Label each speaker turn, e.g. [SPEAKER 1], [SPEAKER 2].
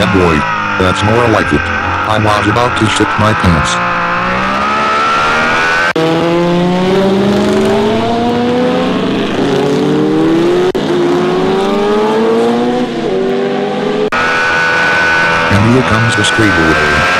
[SPEAKER 1] boy. That's more like it. I was about to shit my pants. And here comes the straightaway.